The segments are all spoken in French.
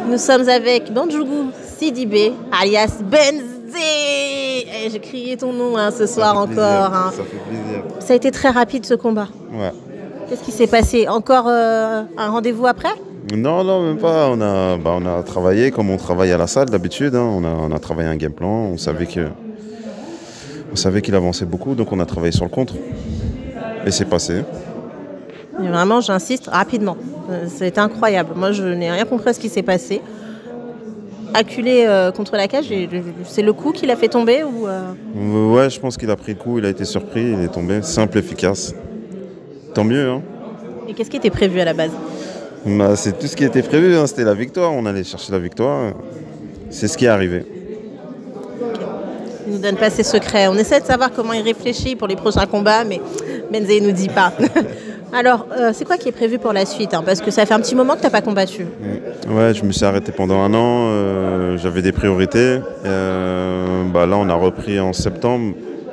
Nous sommes avec Bandjougou Sidibé, alias Benzé. J'ai crié ton nom ce soir encore. Ça fait plaisir. Ça a été très rapide ce combat. Ouais. Qu'est-ce qui s'est passé? Encore un rendez-vous après? Non, même pas. On a travaillé comme on travaille à la salle d'habitude. On a travaillé un game plan. On savait qu'il avançait beaucoup, donc on a travaillé sur le contre. Et c'est passé. Mais vraiment, j'insiste, rapidement. C'est incroyable. Moi, je n'ai rien compris à ce qui s'est passé. Acculé contre la cage, c'est le coup qui l'a fait tomber ou Ouais, je pense qu'il a pris le coup, il a été surpris, il est tombé. Simple, efficace. Tant mieux. Et qu'est-ce qui était prévu à la base? C'est tout ce qui était prévu, c'était la victoire. On allait chercher la victoire. C'est ce qui est arrivé. Il ne nous donne pas ses secrets. On essaie de savoir comment il réfléchit pour les prochains combats, mais Benzé ne nous dit pas. Alors, c'est quoi qui est prévu pour la suite Parce que ça fait un petit moment que tu n'as pas combattu. Ouais, je me suis arrêté pendant 1 an. J'avais des priorités. Là, on a repris en septembre.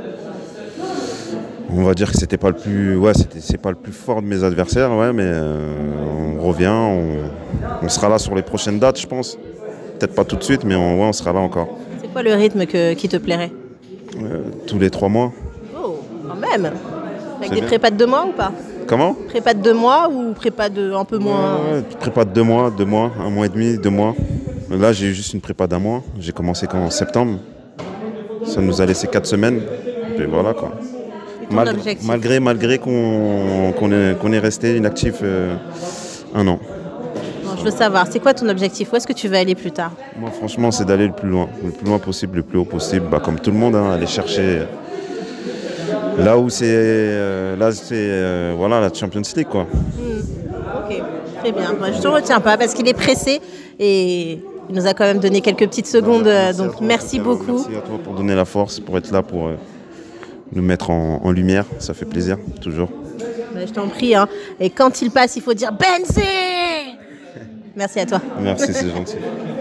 On va dire que c'était pas le plus, c'est pas le plus fort de mes adversaires, mais on revient. On sera là sur les prochaines dates, je pense. Peut-être pas tout de suite, mais on sera là encore. C'est quoi le rythme qui te plairait? Tous les 3 mois. Oh, quand même. Avec des prépas de 2 mois ou pas? Comment? Prépa de 2 mois ou prépa de un peu moins? Prépa de 2 mois, 1 mois et demi, 2 mois. Là, j'ai eu juste une prépa d'1 mois. J'ai commencé en septembre. Ça nous a laissé 4 semaines. Et voilà quoi. Malgré qu'on est resté inactif 1 an. Bon, je veux savoir, c'est quoi ton objectif? Où est-ce que tu veux aller plus tard? Moi, franchement, c'est d'aller le plus loin possible, le plus haut possible. Comme tout le monde, aller chercher là où c'est la Champions League, quoi. Ok, très bien. Moi, je ne te retiens pas parce qu'il est pressé et il nous a quand même donné quelques petites secondes. Donc merci beaucoup. Merci à toi pour donner la force, pour être là, pour nous mettre en lumière. Ça fait plaisir, toujours. Je t'en prie. Et quand il passe, il faut dire Benzé. Merci à toi. Merci, c'est gentil.